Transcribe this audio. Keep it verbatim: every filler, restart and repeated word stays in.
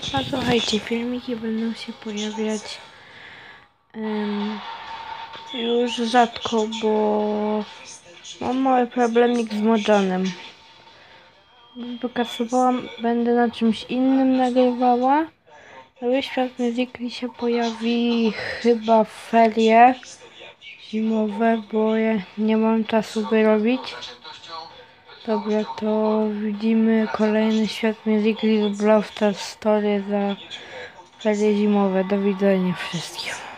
A słuchajcie, filmiki będą się pojawiać um, już rzadko, bo mam mały problemik z Mojonem. Pokasowałam, będę na czymś innym nagrywała. Nowy Świat Musical się pojawi chyba w ferie zimowe, bo ja nie mam czasu by robić. Dobra, to widzimy kolejny Świat Musical z Brawl Stars Story za ferie zimowe. Do widzenia wszystkim.